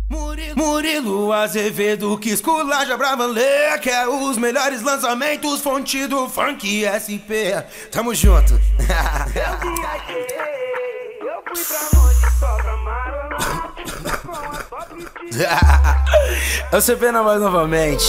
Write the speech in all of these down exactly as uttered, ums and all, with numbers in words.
Murilo Azevedo que esculacha pra valer, quer os melhores lançamentos, fonte do funk S P. Tamo junto. Eu viajei, eu fui pra longe só pra Maranhão. Eu C P na voz novamente.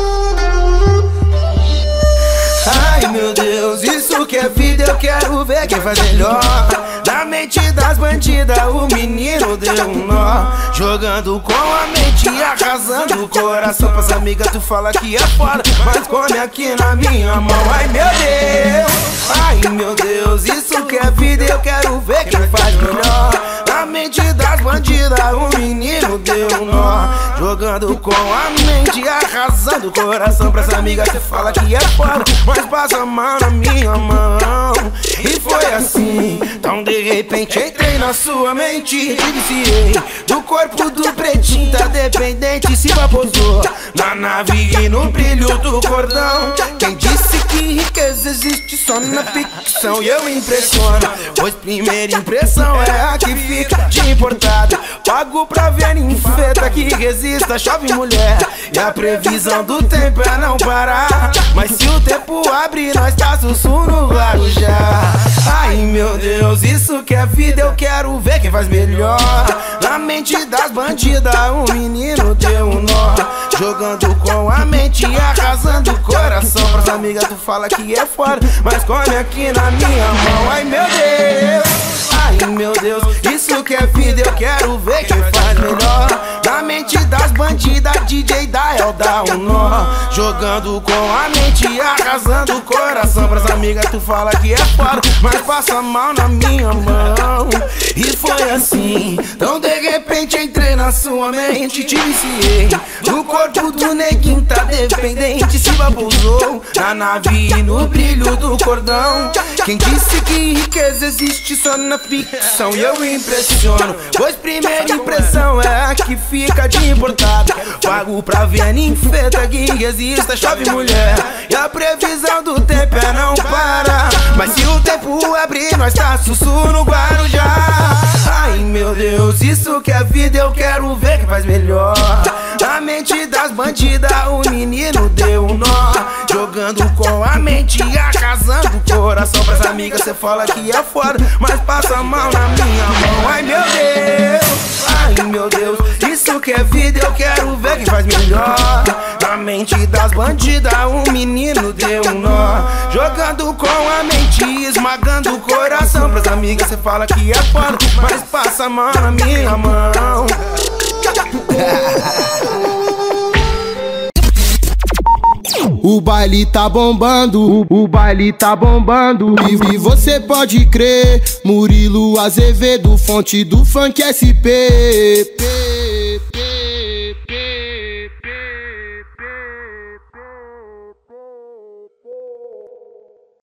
Ai meu Deus, isso que é vida, eu quero ver quem faz melhor. Na mente das bandidas o menino deu um nó, jogando com a mente, arrasando o coração. Pras amigas tu fala que é foda, mas come aqui na minha mão. Ai meu Deus, ai meu Deus, isso que é vida, eu quero ver quem faz melhor. Na mente das bandidas o menino deu um nó, jogando com a mente, arrasando o coração. Pras amigas tu fala que é foda, mas passa a mão na minha mão. E foi assim, então de repente entrei na sua mente, te viciei do corpo do pretinho, tá dependente, se vaposou na nave e no brilho do cordão. Quem disse que riqueza existe só na ficção? E eu impressiono, pois primeira impressão é a que fica de importado. Pago pra ver ninfeta que resista, chove mulher, e a previsão do tempo é não parar. Mas se o tempo abrir, nós tá sussurro no Guarujá. Ai meu Deus, isso que é vida, eu quero ver quem faz melhor. Na mente das bandidas o menino deu um nó, jogando com a mente, arrasando o coração. Pras amigas tu fala que é foda, mas come aqui na minha mão. Ai meu Deus, ai meu Deus, isso que é vida, eu quero ver quem faz melhor. Na mente das bandidas D J Dael dá um nó, jogando com a mente, arrasando o coração. Pras amigas tu fala que é foda, mas passa mal na minha mão. E foi assim, então de repente entrei na sua mente, te viciei no corpo do neguinho, tá dependente, se babuzou na nave e no brilho do cordão. Quem disse que riqueza existe só na ficção? E eu impressiono, pois primeira impressão é a que fica de importado. Pago pra ver ninfeta que resista, chove mulher, e a previsão do tempo é não parar. Mas se o tempo abrir, nós tá sussurro no Guarujá. Ai meu Deus, isso que é vida, eu quero ver quem faz melhor. Na mente das bandidas o menino deu um nó, jogando com a mente, arrasando o coração. Pras amigas cê fala que é foda, mas passa mal na minha mão. Ai meu Deus, ai meu Deus, isso que é vida, eu quero ver quem faz melhor. Na mente das bandidas o menino deu um nó, jogando com a mente, esmagando o coração. Pras amigas cê fala que é foda, mas passa a mão na minha mão. O baile tá bombando, o, o baile tá bombando. E, e você pode crer, Murilo Azevedo, fonte do funk S P.